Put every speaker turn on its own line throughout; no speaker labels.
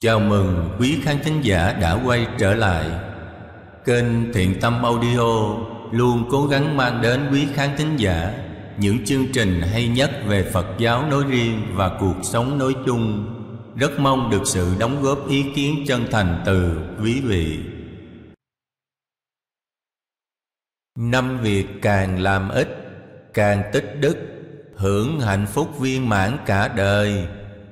Chào mừng quý khán thính giả đã quay trở lại. Kênh Thiện Tâm Audio luôn cố gắng mang đến quý khán thính giả những chương trình hay nhất về Phật giáo nói riêng và cuộc sống nói chung. Rất mong được sự đóng góp ý kiến chân thành từ quý vị. 5 việc càng làm ít, càng tích đức, hưởng hạnh phúc viên mãn cả đời.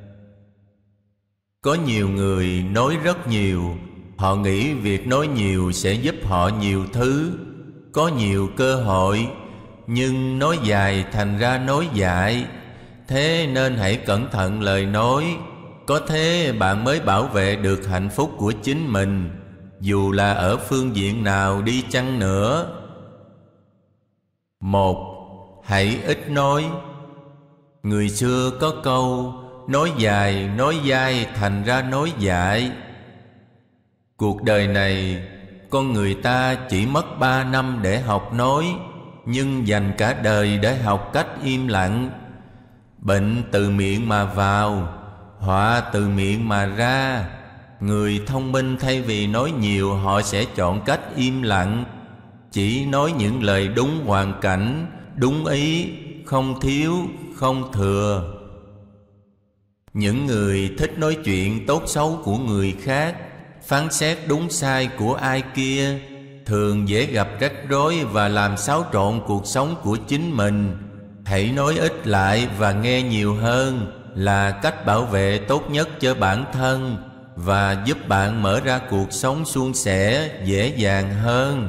Có nhiều người nói rất nhiều. Họ nghĩ việc nói nhiều sẽ giúp họ nhiều thứ, có nhiều cơ hội. Nhưng nói dài thành ra nói dại. Thế nên hãy cẩn thận lời nói. Có thế bạn mới bảo vệ được hạnh phúc của chính mình, dù là ở phương diện nào đi chăng nữa. 1. Hãy ít nói. Người xưa có câu nói dài nói dai thành ra nói dại. Cuộc đời này con người ta chỉ mất 3 năm để học nói, nhưng dành cả đời để học cách im lặng. Bệnh từ miệng mà vào, họa từ miệng mà ra. Người thông minh thay vì nói nhiều, họ sẽ chọn cách im lặng, chỉ nói những lời đúng hoàn cảnh, đúng ý, không thiếu, không thừa. Những người thích nói chuyện tốt xấu của người khác, phán xét đúng sai của ai kia, thường dễ gặp rắc rối và làm xáo trộn cuộc sống của chính mình. Hãy nói ít lại và nghe nhiều hơn là cách bảo vệ tốt nhất cho bản thân và giúp bạn mở ra cuộc sống suôn sẻ dễ dàng hơn.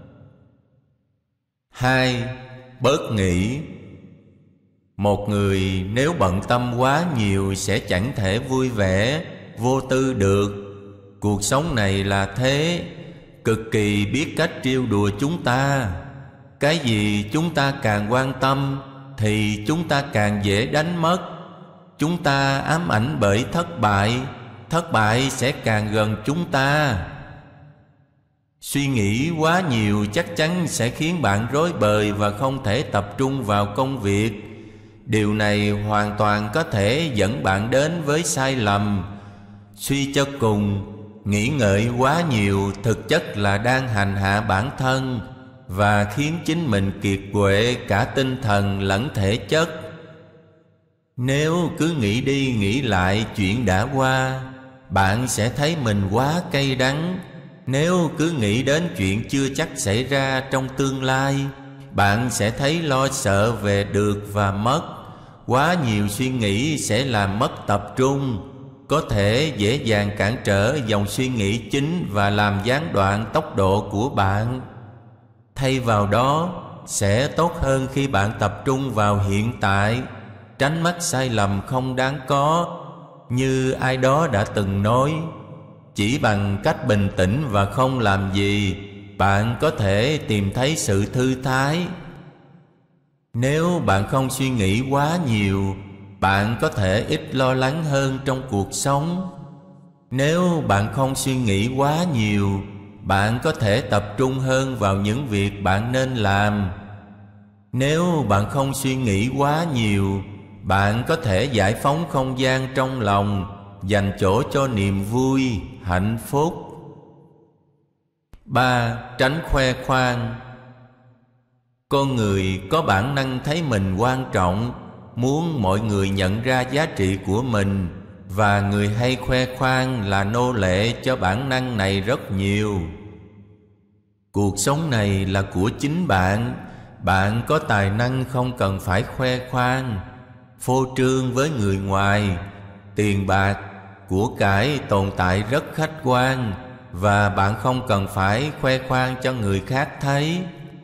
2. Bớt nghĩ. Một người nếu bận tâm quá nhiều sẽ chẳng thể vui vẻ, vô tư được. Cuộc sống này là thế, cực kỳ biết cách trêu đùa chúng ta. Cái gì chúng ta càng quan tâm thì chúng ta càng dễ đánh mất. Chúng ta ám ảnh bởi thất bại sẽ càng gần chúng ta. Suy nghĩ quá nhiều chắc chắn sẽ khiến bạn rối bời và không thể tập trung vào công việc. Điều này hoàn toàn có thể dẫn bạn đến với sai lầm. Suy cho cùng, nghĩ ngợi quá nhiều thực chất là đang hành hạ bản thân và khiến chính mình kiệt quệ cả tinh thần lẫn thể chất. Nếu cứ nghĩ đi nghĩ lại chuyện đã qua, bạn sẽ thấy mình quá cay đắng. Nếu cứ nghĩ đến chuyện chưa chắc xảy ra trong tương lai, bạn sẽ thấy lo sợ về được và mất. Quá nhiều suy nghĩ sẽ làm mất tập trung, có thể dễ dàng cản trở dòng suy nghĩ chính và làm gián đoạn tốc độ của bạn. Thay vào đó, sẽ tốt hơn khi bạn tập trung vào hiện tại, tránh mắc sai lầm không đáng có. Như ai đó đã từng nói, chỉ bằng cách bình tĩnh và không làm gì, bạn có thể tìm thấy sự thư thái. Nếu bạn không suy nghĩ quá nhiều, bạn có thể ít lo lắng hơn trong cuộc sống. Nếu bạn không suy nghĩ quá nhiều, bạn có thể tập trung hơn vào những việc bạn nên làm. Nếu bạn không suy nghĩ quá nhiều, bạn có thể giải phóng không gian trong lòng, dành chỗ cho niềm vui, hạnh phúc. 3. Tránh khoe khoang. Con người có bản năng thấy mình quan trọng, muốn mọi người nhận ra giá trị của mình, và người hay khoe khoang là nô lệ cho bản năng này rất nhiều. Cuộc sống này là của chính bạn. Bạn có tài năng không cần phải khoe khoang, phô trương với người ngoài. Tiền bạc, của cải tồn tại rất khách quan, và bạn không cần phải khoe khoang cho người khác thấy.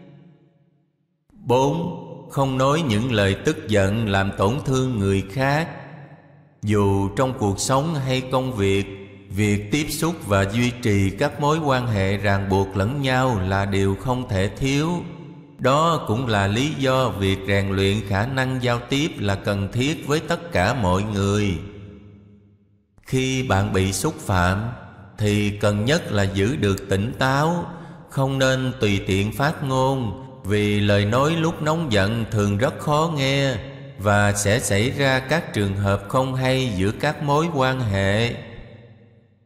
4. Không nói những lời tức giận làm tổn thương người khác. Dù trong cuộc sống hay công việc, việc tiếp xúc và duy trì các mối quan hệ ràng buộc lẫn nhau là điều không thể thiếu. Đó cũng là lý do việc rèn luyện khả năng giao tiếp là cần thiết với tất cả mọi người. Khi bạn bị xúc phạm thì cần nhất là giữ được tỉnh táo, không nên tùy tiện phát ngôn, vì lời nói lúc nóng giận thường rất khó nghe và sẽ xảy ra các trường hợp không hay giữa các mối quan hệ.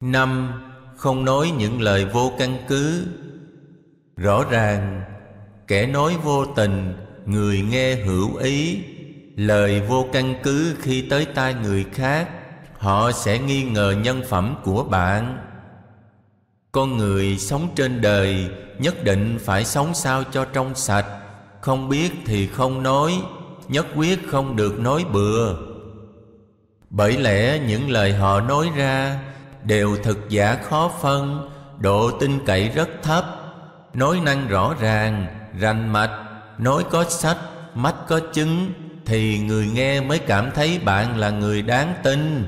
5. Không nói những lời vô căn cứ. Rõ ràng, kẻ nói vô tình, người nghe hữu ý. Lời vô căn cứ khi tới tai người khác, họ sẽ nghi ngờ nhân phẩm của bạn. Con người sống trên đời nhất định phải sống sao cho trong sạch. Không biết thì không nói, nhất quyết không được nói bừa. Bởi lẽ những lời họ nói ra đều thực giả khó phân, độ tin cậy rất thấp. Nói năng rõ ràng, rành mạch, nói có sách, mắt có chứng, thì người nghe mới cảm thấy bạn là người đáng tin.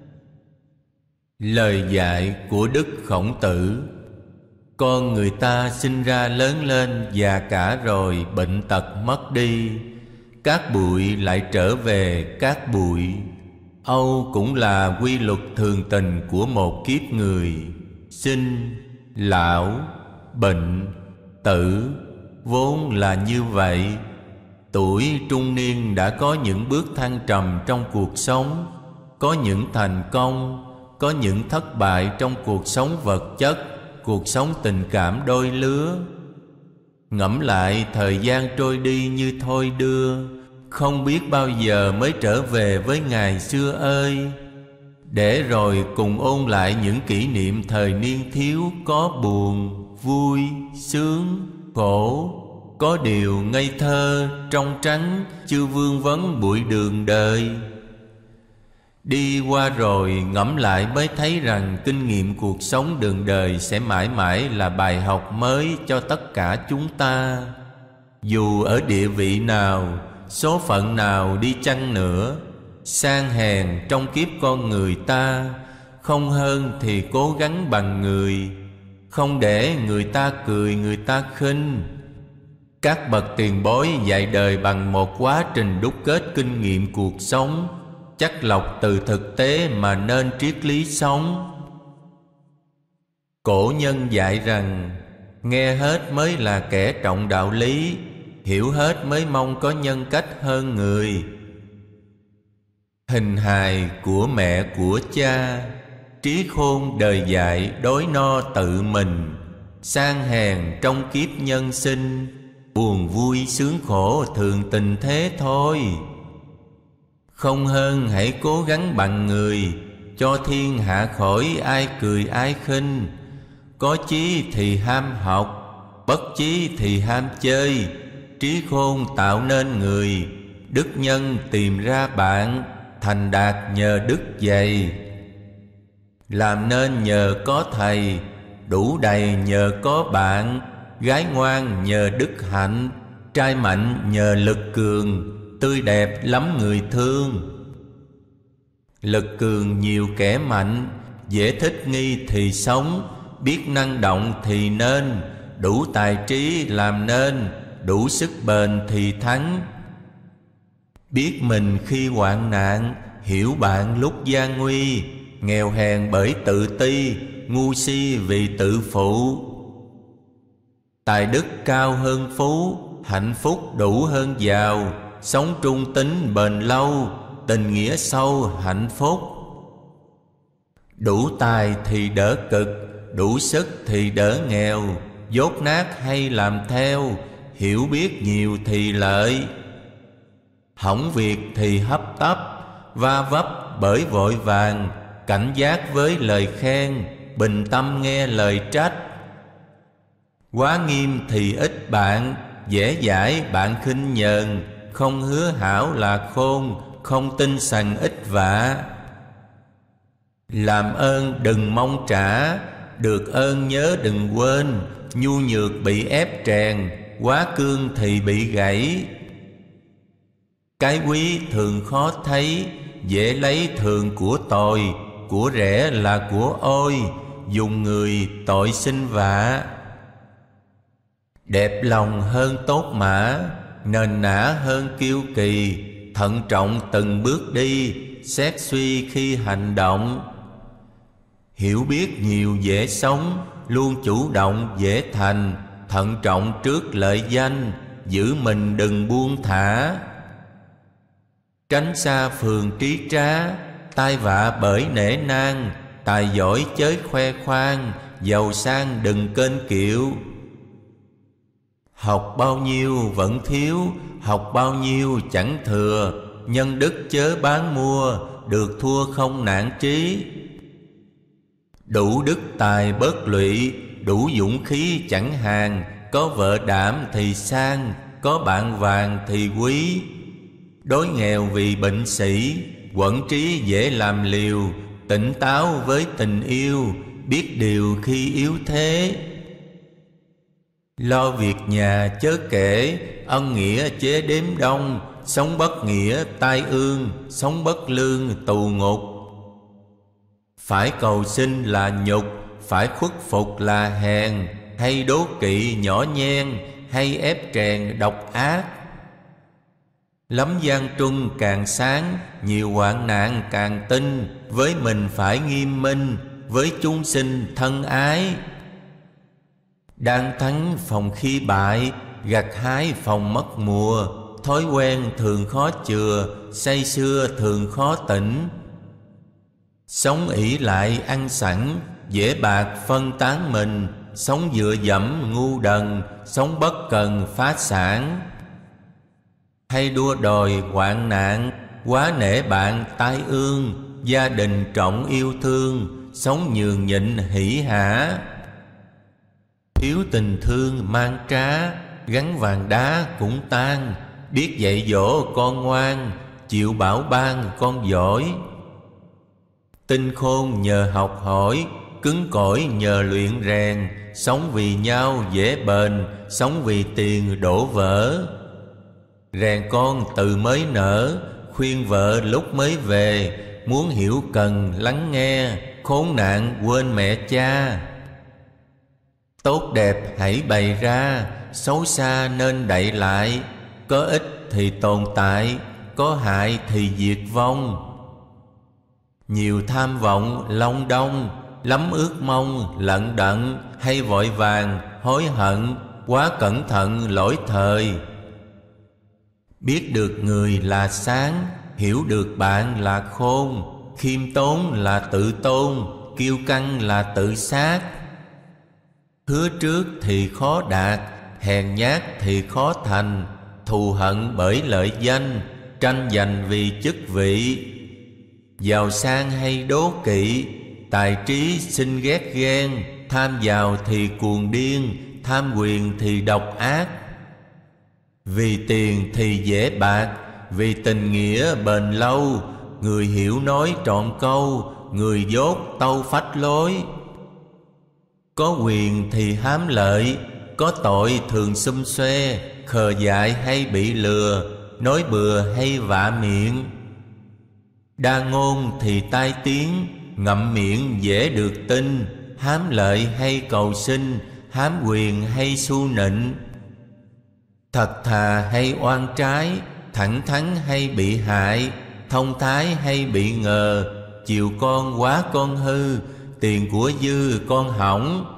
Lời dạy của Đức Khổng Tử: con người ta sinh ra lớn lên già cả rồi bệnh tật mất đi, cát bụi lại trở về cát bụi. Âu cũng là quy luật thường tình của một kiếp người. Sinh, lão, bệnh, tử, vốn là như vậy. Tuổi trung niên đã có những bước thăng trầm trong cuộc sống, có những thành công, có những thất bại trong cuộc sống vật chất, cuộc sống tình cảm đôi lứa. Ngẫm lại thời gian trôi đi như thôi đưa, không biết bao giờ mới trở về với ngày xưa ơi. Để rồi cùng ôn lại những kỷ niệm thời niên thiếu, có buồn, vui, sướng, khổ. Có điều ngây thơ, trong trắng, chưa vương vấn bụi đường đời. Đi qua rồi ngẫm lại mới thấy rằng kinh nghiệm cuộc sống đường đời sẽ mãi mãi là bài học mới cho tất cả chúng ta. Dù ở địa vị nào, số phận nào đi chăng nữa, sang hèn trong kiếp con người ta, không hơn thì cố gắng bằng người, không để người ta cười người ta khinh. Các bậc tiền bối dạy đời bằng một quá trình đúc kết kinh nghiệm cuộc sống, chắt lọc từ thực tế mà nên triết lý sống. Cổ nhân dạy rằng nghe hết mới là kẻ trọng đạo lý, hiểu hết mới mong có nhân cách hơn người. Hình hài của mẹ của cha, trí khôn đời dạy đối no tự mình. Sang hèn trong kiếp nhân sinh, buồn vui sướng khổ thường tình thế thôi. Không hơn hãy cố gắng bằng người, cho thiên hạ khỏi ai cười ai khinh. Có chí thì ham học, bất chí thì ham chơi. Trí khôn tạo nên người, đức nhân tìm ra bạn. Thành đạt nhờ đức dày, làm nên nhờ có thầy. Đủ đầy nhờ có bạn, gái ngoan nhờ đức hạnh. Trai mạnh nhờ lực cường, tươi đẹp lắm người thương. Lực cường nhiều kẻ mạnh, dễ thích nghi thì sống. Biết năng động thì nên, đủ tài trí làm nên. Đủ sức bền thì thắng. Biết mình khi hoạn nạn, hiểu bạn lúc gian nguy. Nghèo hèn bởi tự ti, ngu si vì tự phụ. Tài đức cao hơn phú, hạnh phúc đủ hơn giàu. Sống trung tín bền lâu, tình nghĩa sâu hạnh phúc. Đủ tài thì đỡ cực, đủ sức thì đỡ nghèo. Dốt nát hay làm theo, hiểu biết nhiều thì lợi. Hỏng việc thì hấp tấp, va vấp bởi vội vàng. Cảnh giác với lời khen, bình tâm nghe lời trách. Quá nghiêm thì ít bạn, dễ dãi bạn khinh nhờn. Không hứa hảo là khôn, không tin sằng ít vạ. Làm ơn đừng mong trả, được ơn nhớ đừng quên. Nhu nhược bị ép trèn, quá cương thì bị gãy. Cái quý thường khó thấy, dễ lấy thường của tồi. Của rẻ là của ôi, dùng người tội sinh vạ. Đẹp lòng hơn tốt mã, nền nã hơn kiêu kỳ. Thận trọng từng bước đi, xét suy khi hành động. Hiểu biết nhiều dễ sống, luôn chủ động dễ thành. Thận trọng trước lợi danh, giữ mình đừng buông thả. Tránh xa phường trí trá, tai vạ bởi nể nang. tài giỏi chớ khoe khoang, giàu sang đừng kênh kiệu. Học bao nhiêu vẫn thiếu, học bao nhiêu chẳng thừa, nhân đức chớ bán mua, được thua không nản trí. Đủ đức tài bớt lụy, đủ dũng khí chẳng hàng, có vợ đảm thì sang, có bạn vàng thì quý. Đói nghèo vì bệnh sĩ, quẫn trí dễ làm liều, tỉnh táo với tình yêu, biết điều khi yếu thế. Lo việc nhà chớ kể, ân nghĩa chớ đếm đông, sống bất nghĩa tai ương, sống bất lương tù ngục. Phải cầu xin là nhục, phải khuất phục là hèn, hay đố kỵ nhỏ nhen, hay ép trèn độc ác. Lắm gian truân càng sáng, nhiều hoạn nạn càng tinh, với mình phải nghiêm minh, với chúng sinh thân ái. Đang thắng phòng khi bại, gặt hái phòng mất mùa, thói quen thường khó chừa, say sưa thường khó tỉnh. Sống ỷ lại ăn sẵn, dễ bạc phân tán mình, sống dựa dẫm ngu đần, sống bất cần phá sản. Hay đua đòi hoạn nạn, quá nể bạn tai ương, gia đình trọng yêu thương, sống nhường nhịn hỷ hả. Thiếu tình thương mang trá, gắn vàng đá cũng tan, biết dạy dỗ con ngoan, chịu bảo ban con giỏi. Tinh khôn nhờ học hỏi, cứng cỏi nhờ luyện rèn, sống vì nhau dễ bền, sống vì tiền đổ vỡ. Rèn con từ mới nở, khuyên vợ lúc mới về, muốn hiểu cần lắng nghe, khốn nạn quên mẹ cha. Tốt đẹp hãy bày ra, xấu xa nên đậy lại, có ích thì tồn tại, có hại thì diệt vong. Nhiều tham vọng long đong, lắm ước mong lận đận, hay vội vàng hối hận, quá cẩn thận lỗi thời. Biết được người là sáng, hiểu được bạn là khôn, khiêm tốn là tự tôn, kiêu căng là tự sát. Hứa trước thì khó đạt, hèn nhát thì khó thành, thù hận bởi lợi danh, tranh giành vì chức vị. Giàu sang hay đố kỵ, tài trí sinh ghét ghen, tham giàu thì cuồng điên, tham quyền thì độc ác. Vì tiền thì dễ bạc, vì tình nghĩa bền lâu, người hiểu nói trọn câu, người dốt tâu phách lối. Có quyền thì hám lợi, có tội thường xum xuê, khờ dại hay bị lừa, nói bừa hay vạ miệng. Đa ngôn thì tai tiếng, ngậm miệng dễ được tin, hám lợi hay cầu sinh, hám quyền hay su nịnh. Thật thà hay oan trái, thẳng thắn hay bị hại, thông thái hay bị ngờ, chiều con quá con hư, tiền của dư con hỏng.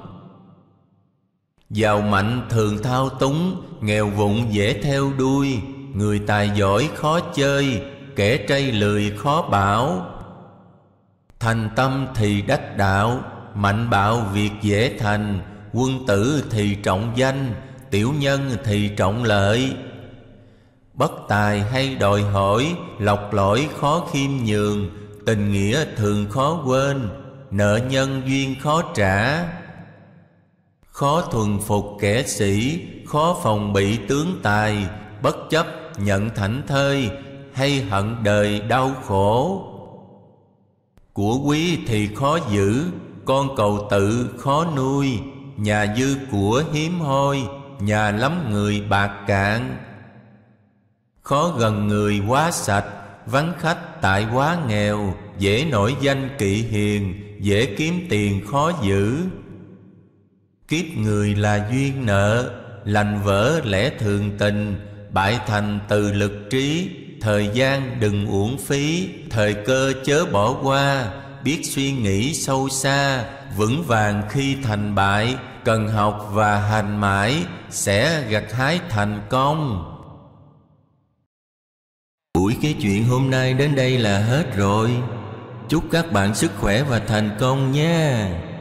Giàu mạnh thường thao túng, nghèo vụng dễ theo đuôi, người tài giỏi khó chơi, kẻ trây lười khó bảo. Thành tâm thì đắc đạo, mạnh bạo việc dễ thành, quân tử thì trọng danh, tiểu nhân thì trọng lợi. Bất tài hay đòi hỏi, lọc lỗi khó khiêm nhường, tình nghĩa thường khó quên, nợ nhân duyên khó trả. Khó thuần phục kẻ sĩ, khó phòng bị tướng tài, bất chấp nhận thảnh thơi, hay hận đời đau khổ. Của quý thì khó giữ, con cầu tự khó nuôi, nhà dư của hiếm hoi, nhà lắm người bạc cạn. Khó gần người quá sạch, vắng khách tại quá nghèo, dễ nổi danh kỵ hiền, dễ kiếm tiền khó giữ. Kiếp người là duyên nợ, lành vỡ lẽ thường tình, bại thành từ lực trí, thời gian đừng uổng phí, thời cơ chớ bỏ qua, biết suy nghĩ sâu xa, vững vàng khi thành bại, cần học và hành mãi, sẽ gặt hái thành công. Buổi kể chuyện hôm nay đến đây là hết rồi. Chúc các bạn sức khỏe và thành công nha.